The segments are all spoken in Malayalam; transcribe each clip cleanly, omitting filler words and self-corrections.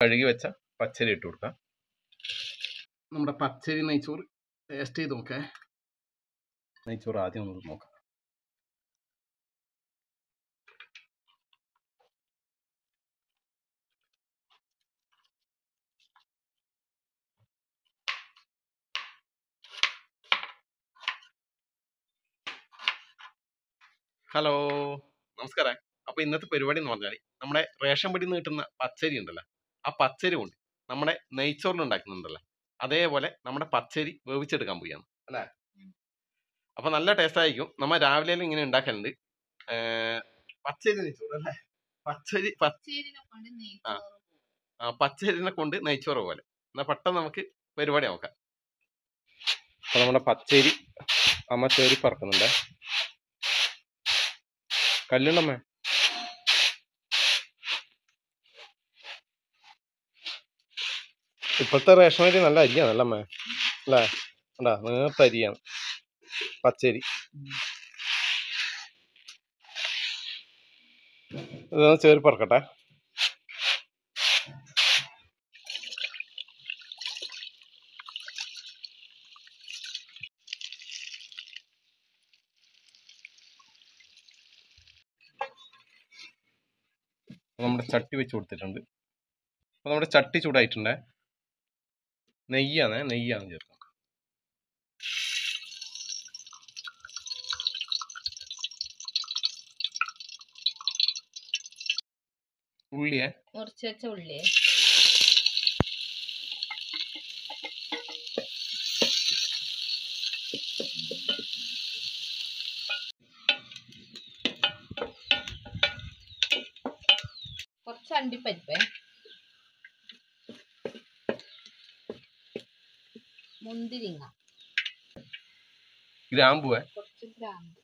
കഴുകി വെച്ച പച്ചരി ഇട്ട് കൊടുക്കാം. നമ്മുടെ പച്ചരി നെയ്ച്ചോറ് ടേസ്റ്റ് ചെയ്ത് നോക്കേ. നെയ്ച്ചോറ് ആദ്യം ഒന്ന് നോക്കാം. ഹലോ, നമസ്കാരം. അപ്പോൾ ഇന്നത്തെ പരിപാടി എന്ന് പറഞ്ഞാൽ നമ്മുടെ റേഷൻ പടിയിൽ നിന്ന് കിട്ടുന്ന പച്ചരി ഉണ്ടല്ലോ, ആ പച്ചരി കൊണ്ട് നമ്മുടെ നെയ്ച്ചോറിന് ഉണ്ടാക്കുന്നുണ്ടല്ലോ, അതേപോലെ നമ്മുടെ പച്ചരി വേവിച്ചെടുക്കാൻ പോവുകയാണ് അല്ലേ. അപ്പോൾ നല്ല ടേസ്റ്റ് ആയിരിക്കും. നമ്മൾ രാവിലെ ഇങ്ങനെ ഉണ്ടാക്കലുണ്ട് പച്ചരി നെയ്ച്ചോറ് അല്ലേ. പച്ചരിനെ കൊണ്ട് നെയ്ച്ചോറ് പോലെ. എന്നാൽ പെട്ടെന്ന് നമുക്ക് പരിപാടി നോക്കാം. അപ്പോൾ നമ്മുടെ പച്ചരി അമ്മ ചേരി പറക്കുന്നുണ്ട്. കല്ലുണ്ടമ്മേ. ഇപ്പോഴത്തെ റേഷൻ അരി നല്ല അരിയാണ് അല്ലമ്മേ അല്ലേ. ഉണ്ടാ നേർത്ത അരിയാണ് പച്ചരി. ഇതൊന്ന് ചേരി പറക്കട്ടെ. നമ്മുടെ ചട്ടി വെച്ച് കൊടുത്തിട്ടുണ്ട്. അപ്പോൾ നമ്മുടെ ചട്ടി ചൂടായിട്ടുണ്ടേ. നെയ്യാണ് ചേർക്കുന്നത്. ഉള്ളിയെ മുറിച്ച് വെച്ച ഉള്ളിയെ കുറച്ച് അണ്ടിപ്പരിപ്പേ, മുന്തിരിങ്ങ, ഗ്രാമ്പുവേ, കുറച്ച് ഗ്രാമ്പു,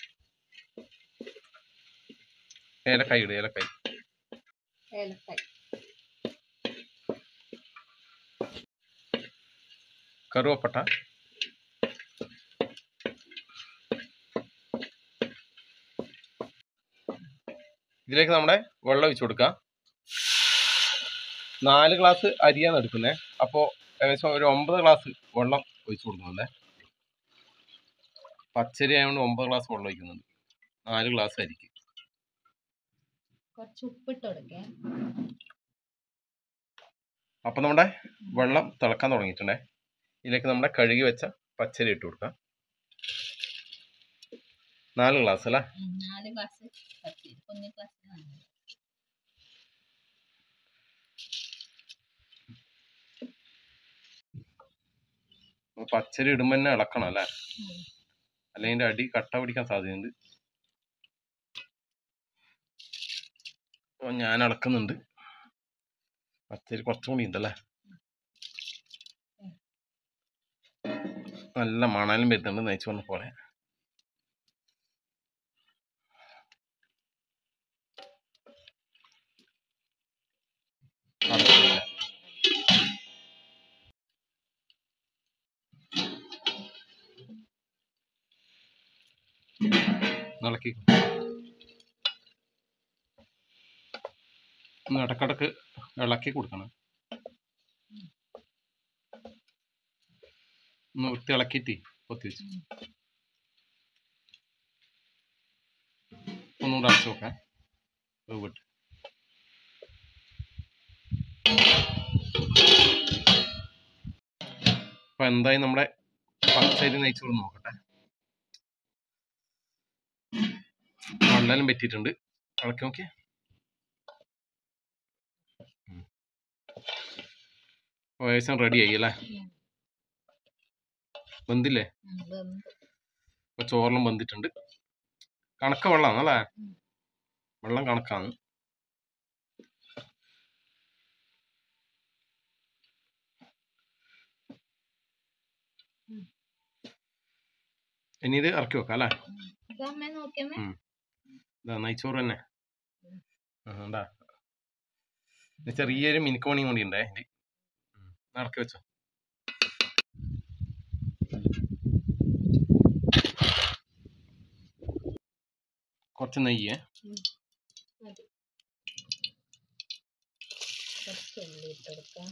ഏലക്കായ്, കറുവപ്പട്ട, ഇതിലേക്ക് നമ്മുടെ വെള്ളം ഒഴിച്ചു കൊടുക്കാം. 4 ഗ്ലാസ് അരിയാണ് എടുക്കുന്നത്. അപ്പോൾ ഏകദേശം ഒരു 9 ഗ്ലാസ് വെള്ളം ഒഴിച്ചു കൊടുക്കുന്നുണ്ട്. പച്ചരി ആയതുകൊണ്ട് 9 ഗ്ലാസ് വെള്ളം ഒഴിക്കുന്നുണ്ട് 4 ഗ്ലാസ് അരിക്ക്. കുറച്ച് ഉപ്പിട്ട് കൊടുക്കേ. അപ്പം നമ്മുടെ വെള്ളം തിളക്കാൻ തുടങ്ങിയിട്ടുണ്ടേ. ഇതിലേക്ക് നമ്മുടെ കഴുകി വെച്ച പച്ചരി ഇട്ട് കൊടുക്കാം. 4 ഗ്ലാസ് അല്ലേ. 4 ഗ്ലാസ് പച്ചരി, കുഞ്ഞു ഗ്ലാസ്. പച്ചരി ഇടുമ്പോൾ തന്നെ ഇളക്കണം അല്ലേ, അല്ലെങ്കിൽ അടി കട്ട പിടിക്കാൻ സാധ്യതയുണ്ട്. അപ്പോൾ ഞാൻ ഇളക്കുന്നുണ്ട്. പച്ചരി കുറച്ചും കൂടി ഉണ്ടല്ലേ. നല്ല മണലും വരുന്നുണ്ട് നെയ്ച്ചോറിനെ പോലെ. ഇളക്കി ഇടക്കിടക്ക് ഇളക്കി കൊടുക്കണം. ഒന്ന് വൃത്തി ഇളക്കിയിട്ട് പൊത്തി വെച്ച് ഒന്നുകൂടെ അടച്ചു നോക്കാം. വിട്ട് അപ്പൊ എന്തായി നമ്മുടെ പച്ചരി നെയ്ച്ചോറ് നോക്കട്ടെ. വെള്ളം പറ്റിയിട്ടുണ്ട്. ഇളക്കി നോക്കി. ഏകദേശം റെഡി ആയി അല്ലേ. വെന്തില്ലേ? ഇപ്പൊ ചോറിലും വെന്തിട്ടുണ്ട്. കണക്ക വെള്ളമാണ് അല്ലേ. വെള്ളം കണക്കാണ്. ഇനി ഇത് ഇറക്കി വെക്കാം അല്ലേ. നെയ്ച്ചോറ് തന്നെ ഉണ്ടാ. ചെറിയൊരു മിനുക്കമണിയും കൂടി ഉണ്ടേ. ഇറക്കി വെച്ചോ. കുറച്ച് നെയ്യേ. ഉള്ളി ഇട്ട് കൊടുക്കാം.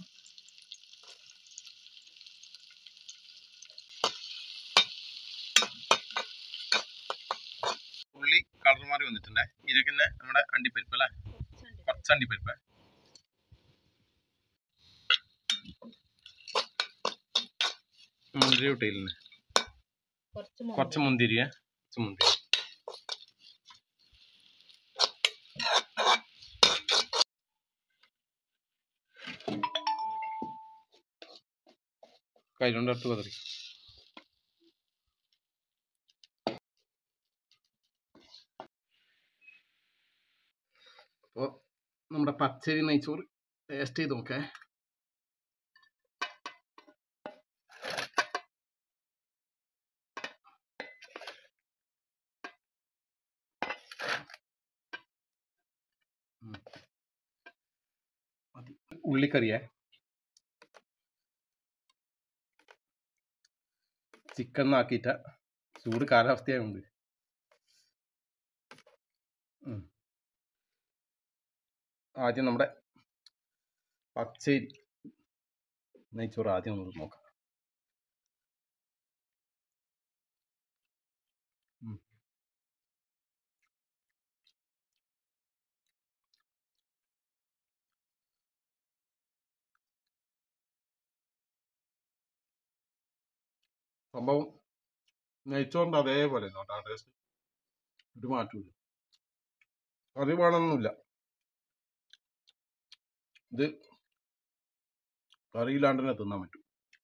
ഉള്ളി കളർ മാറി വന്നിട്ടുണ്ട്. ഇതിലേക്ക് തന്നെ നമ്മുടെ അണ്ടിപ്പരിപ്പ് അല്ലേ, കുറച്ച് അണ്ടിപ്പരിപ്പ്, മുന്തിരി ഇട്ടില്ലേ, കുറച്ച് മുന്തിരി, കൈകൊണ്ട് അടുത്ത് പതറി. അപ്പോൾ നമ്മുടെ പച്ചരി നെയ്ച്ചോറ് ടേസ്റ്റ് ചെയ്ത് നോക്കേ. ഉള്ളിക്കറിയേ, ചിക്കൻ ആക്കിയിട്ട ചൂട് കാലാവസ്ഥയായുണ്ട്. ആദ്യം നമ്മുടെ പച്ചരി നെയ്ച്ചോറ് ആദ്യം ഒന്ന് നോക്കാം. സംഭവം നെയ്ച്ചോറിൻ്റെ അതേപോലെ കേട്ടോ ടേസ്റ്റ്, ഒരു മാറ്റമില്ല. കറി വേണമെന്നില്ല, ഇത് കറിയില്ലാണ്ട് തന്നെ തിന്നാൻ പറ്റും.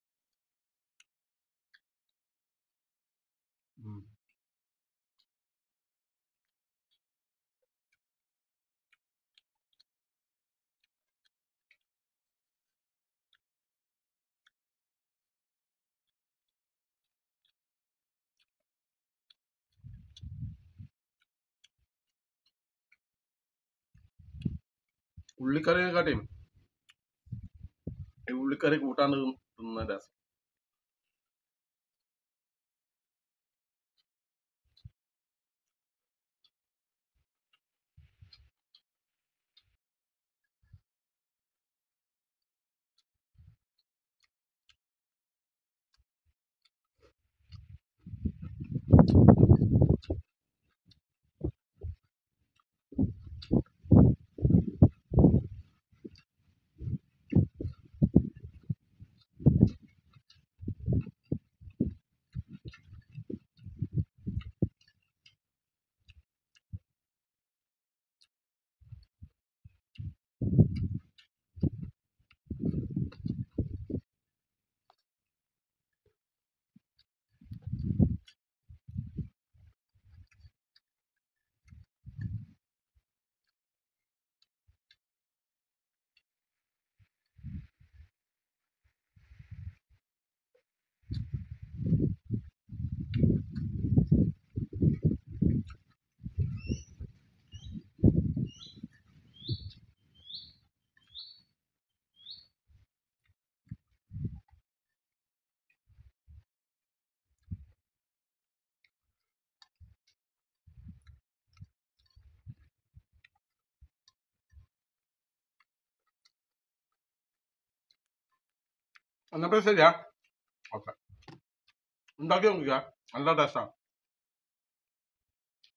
ഉള്ളിക്കറിയെക്കാട്ടിയും ഉള്ളിക്കറി കൂട്ടാണ്ട് തിന്ന രസം. എന്നപ്പോൾ ശരിയാ, ഓക്കെ, ഉണ്ടാക്കി നോക്കിയാ നല്ല ടേസ്റ്റാണ്.